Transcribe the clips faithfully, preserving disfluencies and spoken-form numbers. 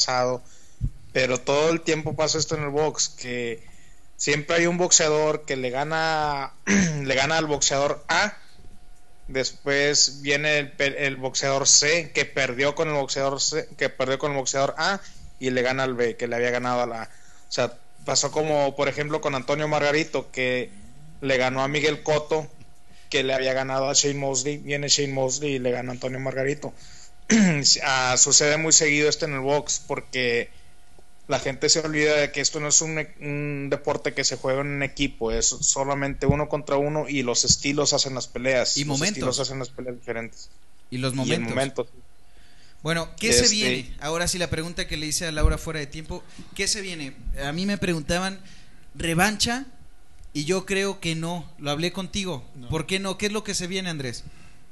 pasado, pero todo el tiempo pasa esto en el box, que siempre hay un boxeador que le gana, le gana al boxeador A, después viene el, el boxeador C que perdió con el boxeador C, que perdió con el boxeador A y le gana al B que le había ganado a la A. O sea, pasó como por ejemplo con Antonio Margarito, que le ganó a Miguel Cotto, que le había ganado a Shane Mosley, viene Shane Mosley y le gana a Antonio Margarito. uh, sucede muy seguido esto en el box, porque la gente se olvida de que esto no es un, un deporte que se juega en un equipo, es solamente uno contra uno y los estilos hacen las peleas. Y los momentos. estilos hacen las peleas diferentes. Y los momentos. Y el momento. Bueno, ¿qué este... se viene? Ahora sí la pregunta que le hice a Laura fuera de tiempo, ¿qué se viene? A mí me preguntaban, ¿revancha? Y yo creo que no, lo hablé contigo. No. ¿Por qué no? ¿Qué es lo que se viene, Andrés?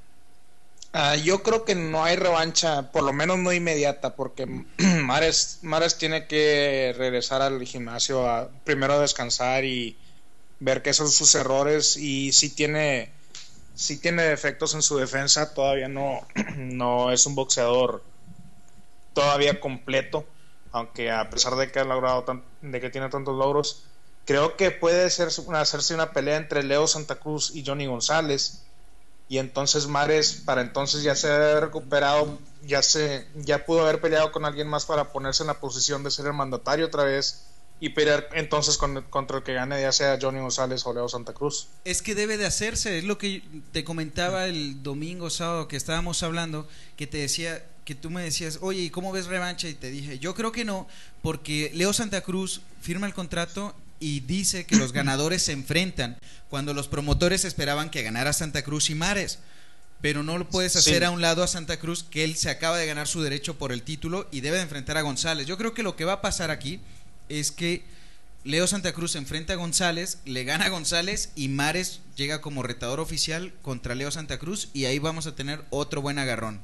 Uh, yo creo que no hay revancha, por lo menos no inmediata, porque Mares, Mares tiene que regresar al gimnasio a primero a descansar y ver qué son sus errores, y si tiene, si tiene defectos en su defensa, todavía no, no es un boxeador todavía completo, aunque a pesar de que ha logrado tan, de que tiene tantos logros, creo que puede ser una, hacerse una pelea entre Leo Santa Cruz y Johnny González. Y entonces Mares para entonces ya se ha recuperado, ya se ya pudo haber peleado con alguien más para ponerse en la posición de ser el mandatario otra vez y pelear entonces con, contra el que gane, ya sea Johnny González o Leo Santa Cruz. Es que debe de hacerse, es lo que te comentaba el domingo, sábado que estábamos hablando, que te decía, que tú me decías, oye, ¿y cómo ves revancha? Y te dije, yo creo que no, porque Leo Santa Cruz firma el contrato y dice que los ganadores se enfrentan, cuando los promotores esperaban que ganara Santa Cruz y Mares, pero no lo puedes hacer sí. a un lado a Santa Cruz, que él se acaba de ganar su derecho por el título y debe de enfrentar a González. Yo creo que lo que va a pasar aquí es que Leo Santa Cruz se enfrenta a González, le gana a González y Mares llega como retador oficial contra Leo Santa Cruz, y ahí vamos a tener otro buen agarrón.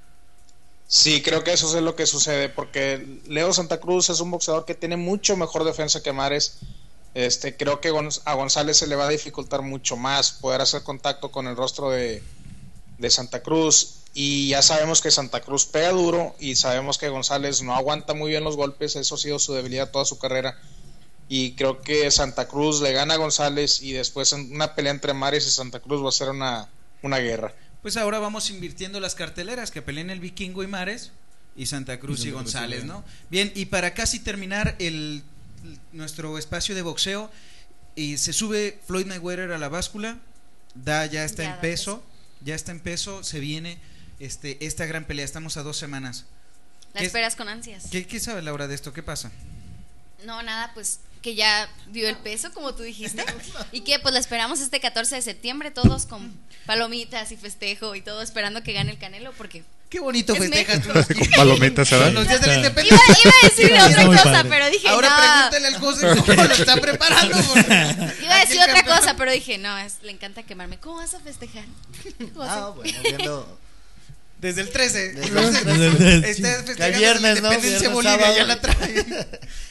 Sí, creo que eso es lo que sucede, porque Leo Santa Cruz es un boxeador que tiene mucho mejor defensa que Mares. Este, creo que a González se le va a dificultar mucho más poder hacer contacto con el rostro de, de Santa Cruz, y ya sabemos que Santa Cruz pega duro y sabemos que González no aguanta muy bien los golpes, eso ha sido su debilidad toda su carrera, y creo que Santa Cruz le gana a González y después en una pelea entre Mares y Santa Cruz va a ser una, una guerra. Pues ahora vamos invirtiendo las carteleras, que peleen el Vikingo y Mares y Santa Cruz y, y González, ¿no? Bien, y para casi terminar el nuestro espacio de boxeo, y se sube Floyd Mayweather a la báscula, da ya está ya en peso, peso, ya está en peso, se viene este esta gran pelea, estamos a dos semanas. La esperas con ansias. ¿Qué, qué sabe Laura de esto? ¿Qué pasa? No, nada, pues que ya dio el peso, como tú dijiste, y que pues la esperamos este catorce de septiembre, todos con palomitas y festejo y todo, esperando que gane el Canelo, porque qué bonito festejas tú. Con palomitas, ¿sabes? Los días de la independencia. Iba, iba a decir otra cosa, padre. Pero dije ahora no. Pregúntale al José cómo lo está preparando. Iba a decir otra campeón. cosa, pero dije, no, es, le encanta quemarme. ¿Cómo vas a festejar? Ah, bueno, viendo... Desde el trece. Desde el trece. Está festejando viernes, la independencia ¿no? Bolivia, sábado. ya la trae.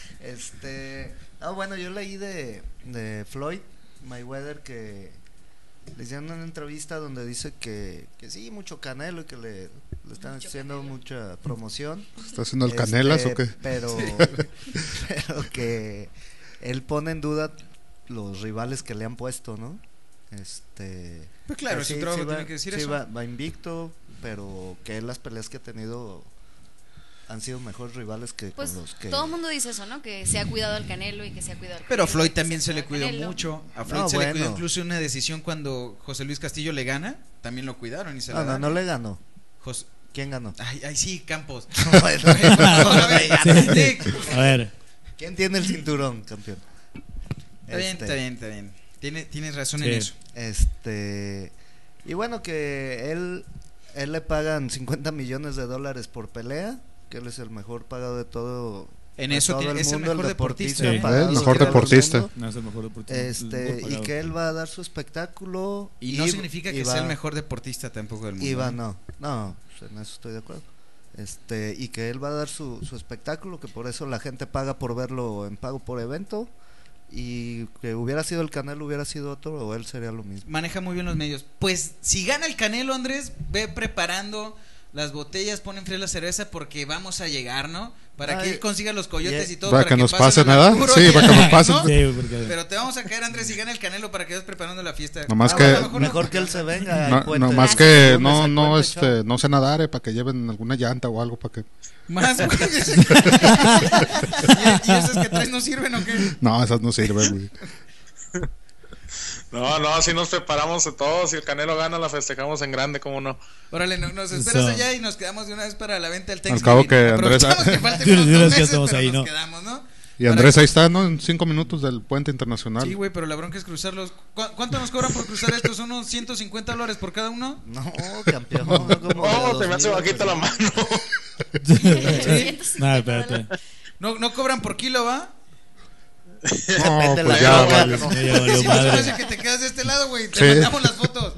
Este... Ah, bueno, yo leí de, de Floyd Mayweather que le hicieron una entrevista donde dice que, que sí, mucho Canelo y que le, le están mucho haciendo canelo. mucha promoción. ¿Está haciendo el Canelas este, o qué? Pero, sí. pero que él pone en duda los rivales que le han puesto, ¿no? Este, pues claro, pues su sí, trabajo sí tiene va, que decir sí eso. Va, va invicto, pero que él las peleas que ha tenido han sido mejores rivales que pues con los que todo el mundo dice eso, ¿no? Que se ha cuidado al Canelo y que se ha cuidado al pero Canelo, Floyd también se, se le cuidó Canelo. mucho. A Floyd no, se bueno. le cuidó incluso una decisión cuando José Luis Castillo le gana, también lo cuidaron y se no, la no, dan. no le ganó. Jos... ¿Quién ganó? Ay, ay sí, Campos. No, bueno, sí. A ver. ¿Quién tiene el cinturón, campeón? Está bien, Este, está bien, está bien. Tiene, tienes razón sí. en eso. Este y bueno, que él él le pagan cincuenta millones de dólares por pelea, que él es el mejor pagado de todo. En de eso todo tiene, el es el mundo, mejor el deportista. deportista Sí, pagado el mejor de todo el deportista. mundo. No es el mejor deportista. Este, y que él va a dar su espectáculo. Y no significa que y va, sea el mejor deportista tampoco del mundo. Y va, no, no, pues en eso estoy de acuerdo. Este, y que él va a dar su, su espectáculo, que por eso la gente paga por verlo en pago por evento. Y que hubiera sido el Canelo, hubiera sido otro, o él sería lo mismo. Maneja muy bien los medios. Pues si gana el Canelo, Andrés, ve preparando las botellas, ponen fría la cerveza porque vamos a llegar, ¿no? Para Ay, que él consiga los coyotes y- y todo. Para que nos pasen pase al nada. Arturo Sí, y para que a- nos pase. ¿no? Sí, porque Pero te vamos a caer, Andrés, y gana el Canelo para que vayas preparando la fiesta. Nomás Ah, que- bueno, mejor mejor no. que él se venga. No, al puente. no más Ah, que lunes no al no puente, este chavo. no sé nadar, eh, para que lleven alguna llanta o algo para que Más, güey. ¿Y, y esas que traes no sirven o qué? no, esas no sirven, güey. No, no, así nos preparamos de todos. Si el Canelo gana, la festejamos en grande, ¿cómo no? Órale, no, nos esperas Eso. allá y nos quedamos de una vez para la venta del Al Thanksgiving. cabo que Andrés- Aprovechamos que falten De unos una dos vez que meses, estamos pero ahí, nos ¿no? quedamos, ¿no? Y Andrés ahí está, ¿no? En cinco minutos del puente internacional. Sí, güey, pero la bronca es cruzarlos. ¿Cu- ¿Cuánto nos cobran por cruzar estos? ¿Unos ciento cincuenta dólares por cada uno? No, campeón. Como de Oh, te me hace dos mil, bajita la mano. No, espérate. No, no cobran por kilo, ¿va? No, Depende de pues la ya, droga, vale. ¿no? Ya, ya valió Si no se me madre. hace que te quedas de este lado, güey. Te Sí. mandamos las fotos.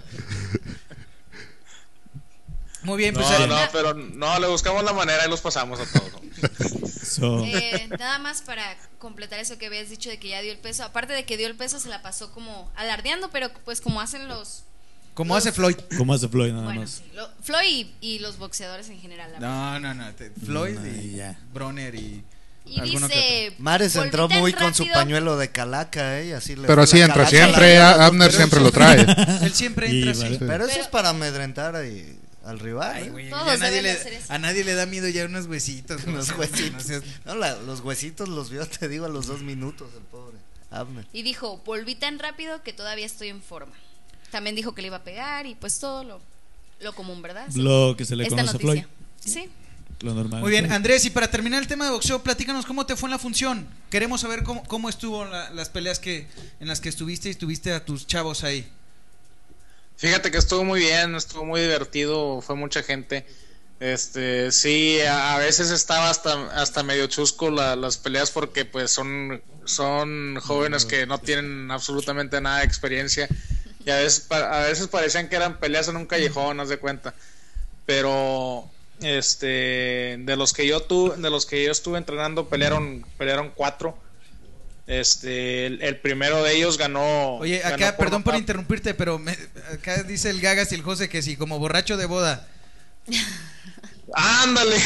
Muy bien, pues No, ahí- no, pero no, le buscamos la manera y los pasamos a todos. So, Eh, nada más para completar eso que habías dicho de que ya dio el peso. Aparte de que dio el peso, se la pasó como alardeando, pero pues como hacen los. como hace Floyd. ¿cómo hace Floyd nada Bueno, más? sí, lo- Floyd y, y los boxeadores en general. la verdad. No, no, no. te- Floyd No, y ya. Broner y. Y alguno que dice. Mares entró "Volví tan muy con su rápido". pañuelo de calaca, ¿eh? Y así le Pero fue así la entra calaca siempre, a la- a- Abner Pero siempre él lo trae. Él siempre Y entra así. vale. Pero eso Pero- es para amedrentar ahí al rival. Ay, ¿eh? güey, Todos ya a, nadie deben de le, hacer eso. a nadie le da miedo ya unos huesitos. güey. Unos No huesitos. seas- No, la- los huesitos los vio, te digo, a los dos minutos, el pobre Abner. Y dijo: volví tan rápido que todavía estoy en forma. También dijo que le iba a pegar y pues todo lo, lo común, ¿verdad? Sí. Lo que se le Esta conoce a Floyd. noticia. Sí. Lo normal. Muy bien, Andrés, y para terminar el tema de boxeo, platícanos cómo te fue en la función. Queremos saber cómo, cómo estuvo la- las peleas que en las que estuviste y tuviste a tus chavos ahí. Fíjate que estuvo muy bien, estuvo muy divertido, fue mucha gente. Este, sí, a, a veces estaba hasta hasta medio chusco la- las peleas porque pues son son jóvenes que no tienen absolutamente nada de experiencia y a veces pa- a veces parecían que eran peleas en un callejón, haz de cuenta. Pero este, de los que yo tuve, de los que yo estuve entrenando pelearon pelearon cuatro. Este, el, el primero de ellos ganó. Oye, ganó acá, perdón por nocaut. interrumpirte, pero me- acá dice el Gagas y el José que sí, como borracho de boda. Ándale.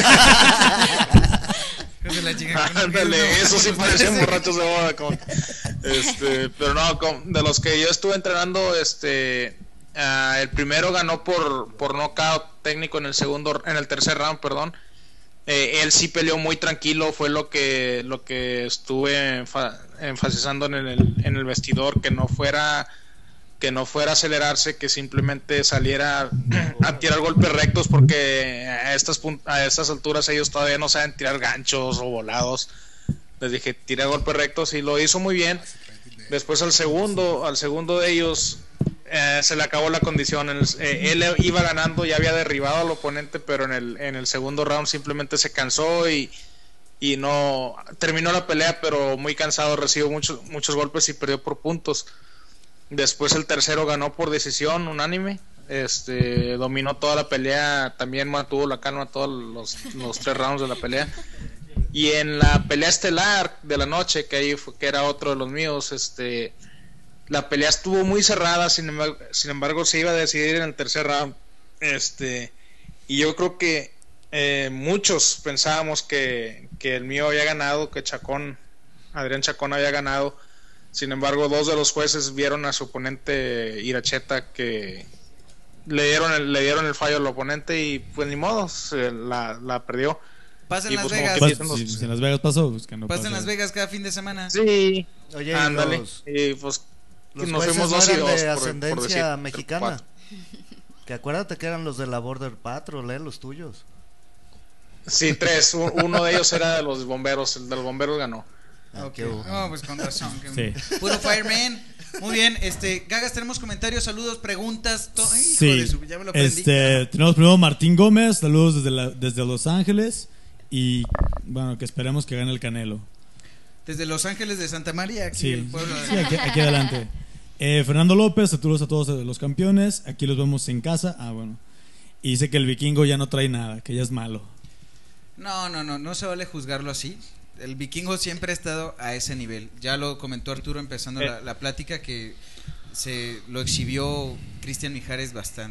Hijos de la chingada, no, Ándale, no, eso sí no, parecían no, borrachos de boda. Como, este, pero no, como- de los que yo estuve entrenando, este, ah, el primero ganó por por nocaut técnico en el segundo, en el tercer round, perdón. Eh, él sí peleó muy tranquilo, fue lo que lo que estuve enfa- enfatizando en el en el vestidor, que no fuera que no fuera a acelerarse, que simplemente saliera a tirar golpes rectos, porque a estas pun- a estas alturas ellos todavía no saben tirar ganchos o volados. Les dije, tira golpes rectos y lo hizo muy bien. Después al segundo, al segundo de ellos eh, se le acabó la condición. El- eh, él iba ganando, ya había derribado al oponente, pero en el en el segundo round simplemente se cansó y y no terminó la pelea, pero muy cansado, recibió muchos muchos golpes y perdió por puntos. Después el tercero ganó por decisión unánime, este, dominó toda la pelea, también mantuvo la calma todos los, los tres rounds de la pelea. Y en la pelea estelar de la noche, que ahí fue, que era otro de los míos, este, la pelea estuvo muy cerrada, sin embargo, sin embargo se iba a decidir en el tercer round, este, y yo creo que eh, muchos pensábamos que, que el mío había ganado, que Chacón, Adrián Chacón había ganado. Sin embargo, dos de los jueces vieron a su oponente Iracheta que le dieron el, le dieron el fallo al oponente y pues ni modo, se la, la perdió. Pasa en Y Las pues como Vegas. que Pas- dicen los- si, si en Las Vegas pasó, pues que no Pasa en pase. Las Vegas cada fin de semana. Sí, Oye, y ándale. los, Y pues los nos jueces fuimos no dos y eran dos de por- por ascendencia decir, mexicana. cuatro. Que acuérdate que eran los de la Border Patrol, ¿eh? Los tuyos. Sí, tres. U- Uno de ellos era de los bomberos, el de los bomberos ganó. Ah, Ok. qué hubo. No, pues con razón. que- Sí. Puro fireman. Muy bien, este, Gagas, tenemos comentarios, saludos, preguntas. To- Ay, hijo Sí. de su- ya me lo aprendí. Este, tenemos primero Martín Gómez, saludos desde, la- desde Los Ángeles. Y bueno, que esperemos que gane el Canelo. Desde Los Ángeles de Santa María, aquí Sí, el pueblo de- sí, aquí, aquí adelante. Eh, Fernando López, saludos a todos los campeones. Aquí los vemos en casa. Ah, bueno. Y dice que el vikingo ya no trae nada, que ya es malo. No, no, no, no se vale juzgarlo así. El vikingo siempre ha estado a ese nivel. Ya lo comentó Arturo empezando Eh. la, la plática, que se lo exhibió Cristian Mijares bastante.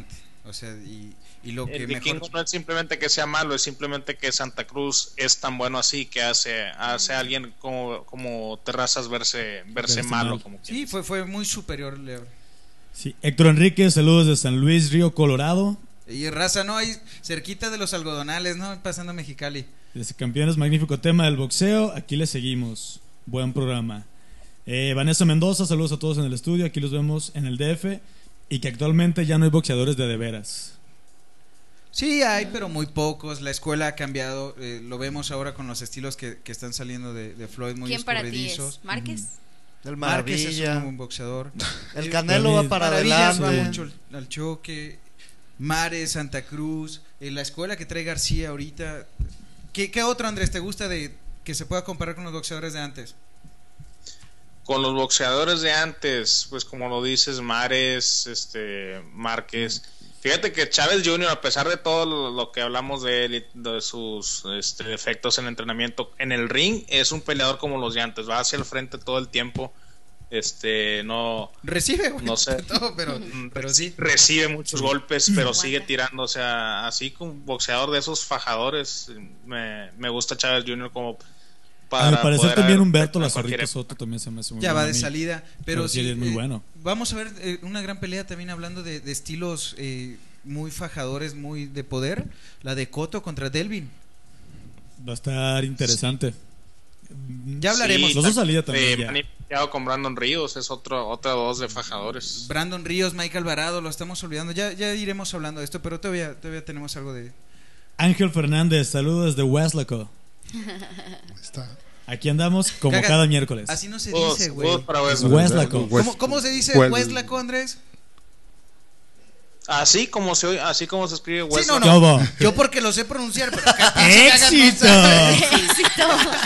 O sea, y, y lo que El mejor... vikingo no es simplemente que sea malo, es simplemente que Santa Cruz es tan bueno así que hace hace a alguien como, como Terrazas verse verse Verse malo. mal. Como que- Sí, fue, fue muy superior, Leo. Sí, Héctor Enrique, saludos de San Luis, Río Colorado. Y raza, ¿no? Ahí cerquita de los algodonales, ¿no? Pasando a Mexicali. Desde Campeones, magnífico tema del boxeo. Aquí le seguimos. Buen programa. Eh, Vanessa Mendoza, saludos a todos en el estudio. Aquí los vemos en el D F. Y que actualmente ya no hay boxeadores de de veras. Sí, hay, pero muy pocos. La escuela ha cambiado. Eh, lo vemos ahora con los estilos que, que están saliendo de, de Floyd, muy ¿Quién para ti escurridizos. es? ¿Márquez? El Márquez es Maravilla. un buen boxeador. El Canelo va para Maravillas va adelante. mucho al, al choque. Mares, Santa Cruz, eh, la escuela que trae García ahorita. ¿Qué, ¿Qué otro, Andrés, te gusta de que se pueda comparar con los boxeadores de antes? Con los boxeadores de antes, pues como lo dices, Mares, este, Márquez. Fíjate que Chávez junior, a pesar de todo lo, lo que hablamos de él y de sus este, defectos en entrenamiento, en el ring es un peleador como los de antes, va hacia el frente todo el tiempo. Este, no Recibe, güey, no sé, todo, pero, pero sí. recibe muchos golpes, pero Aguanta. sigue tirando, o sea, así como boxeador de esos fajadores, me, me gusta Chávez junior como para A mi parecer poder también haber- Humberto a La cualquier Zorrita Soto también se me hace muy Ya bueno va a de mí. salida, pero, Pero sí, sí, es muy eh, bueno. Vamos a ver eh, una gran pelea también hablando de, de estilos eh, muy fajadores, muy de poder. La de Cotto contra Delvin. Va a estar interesante. Ya hablaremos. Sí, Los dos salida también eh, ya. manipulado con Brandon Ríos, es otro, otra dos de fajadores. Brandon Ríos, Mike Alvarado, lo estamos olvidando. Ya, ya iremos hablando de esto, pero todavía, todavía tenemos algo de... Ángel Fernández, saludos desde Weslaco. Está. Aquí andamos como Caga- cada miércoles. Así no se Todos- dice, güey. todos para Weslaco. Weslaco. ¿Cómo, ¿Cómo se dice Wel- Weslaco, Andrés? Así como se oye- así como se escribe Sí, Weslaco. no, ¿Qué no. hubo? Yo porque lo sé pronunciar, pero acá pinche cagas, no ¡Éxito! sabes. ¡Éxito!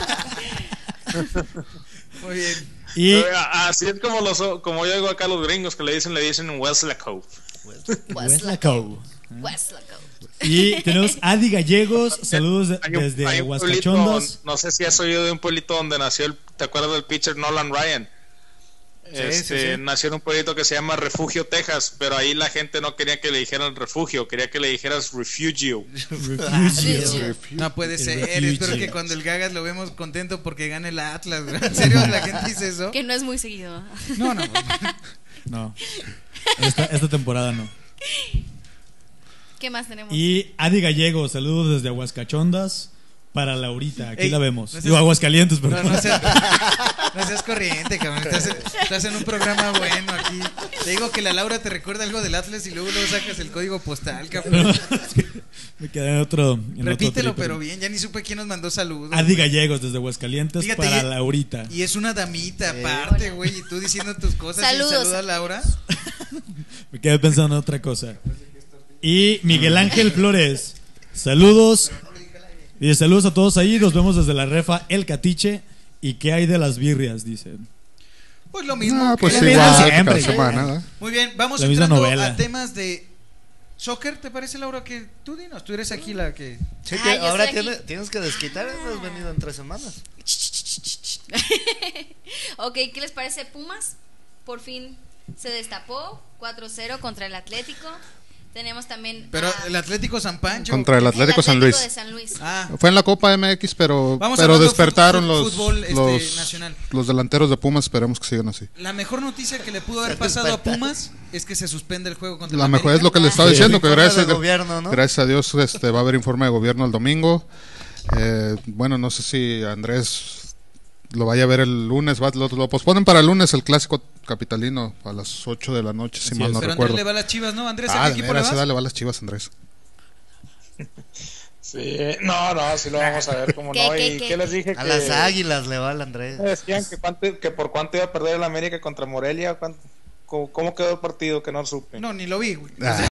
Muy bien. Y Eh, Así es como los como yo digo acá a los gringos que le dicen le dicen Weslaco. Weslaco. Weslaco. Y tenemos Adi Gallegos, saludos de- Hay un- desde hay un Huascachondas. pueblito, no sé si has oído de un pueblito donde nació el, ¿te acuerdas del pitcher Nolan Ryan? Este, sí, sí. nació en un pueblito que se llama Refugio, Texas, pero ahí la gente no quería que le dijeran refugio, quería que le dijeras refugio. Refugio. No puede El ser. refugio. Espero que cuando el Gagas lo vemos contento porque gane el Atlas. ¿Verdad? ¿En serio la gente dice eso? Que no es muy seguido. No, no. No, esta, esta temporada no. ¿Qué más tenemos? Y Adi Gallegos, saludos desde Aguascachondas para Laurita. Aquí Ey, la vemos. no seas- Digo, Aguascalientes, No, perdón. no seas, no seas corriente, cabrón. Estás, estás en un programa bueno aquí. Te digo que la Laura te recuerda algo del Atlas y luego luego sacas el código postal, cabrón. Me quedé en otro. En otro Repítelo, trip. pero bien. Ya ni supe quién nos mandó saludos. Adi güey. Gallegos desde Aguascalientes Fíjate, para y- Laurita. Y es una damita Sí. aparte, güey. Y tú diciendo tus cosas. Saludos. Y saluda a Laura. Me quedé pensando en otra cosa. Y Miguel Ángel Flores, saludos. Dice, saludos a todos ahí. Nos vemos desde la refa El Catiche. ¿Y qué hay de las birrias? Dicen. Pues lo mismo. Ah, que pues la sí, misma igual, siempre. cada semana, ¿eh? Muy bien, vamos La misma entrando novela. a temas de soccer. ¿Te parece, Laura, que tú dinos? Tú eres aquí la que... Sí, Ah, que yo ahora estoy aquí. tiene- tienes que desquitar, has venido en tres semanas. Ok, ¿qué les parece Pumas? Por fin se destapó cuatro cero contra el Atlético. Tenemos también Pero a- el Atlético San Pancho. Contra el Atlético San Luis. de San Luis. Ah, Fue en la Copa M X, pero, Vamos pero hablando despertaron fu- los, fútbol, este, los, nacional. los delanteros de Pumas. Esperemos que sigan así. la mejor noticia que le pudo haber Se pasado a desperta. Pumas es que se suspende el juego contra La el mejor América. es lo que le estaba Sí, diciendo, que informe gracias, de gobierno, ¿no? gracias a Dios este, va a haber informe de gobierno el domingo. Eh, bueno, no sé si Andrés lo vaya a ver el lunes, va- lo, lo posponen para el lunes el clásico capitalino a las ocho de la noche, si Así mal es. no Pero recuerdo. Andrés le va a las Chivas, ¿no? Andrés, ¿a Ah, qué de equipo le veras, vas? sí, dale, va a las Chivas, Andrés. Sí, no, no, sí lo vamos a ver como ¿Qué, no. qué, ¿Y qué? qué les dije? A que las águilas le va el Andrés. me decían que, cuánto- que por cuánto iba a perder el América contra Morelia? ¿Cuánto- ¿Cómo, cómo quedó el partido? Que no supe. No, ni lo vi, güey. Ah.